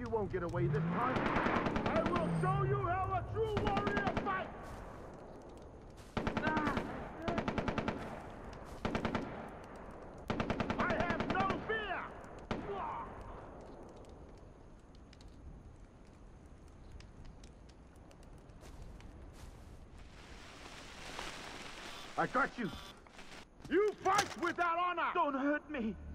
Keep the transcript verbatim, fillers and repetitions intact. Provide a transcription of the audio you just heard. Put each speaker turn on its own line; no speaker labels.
won't get away this time. I will show you how a true warrior fights! I have no fear! I got you! You fight without honor!
Don't hurt me!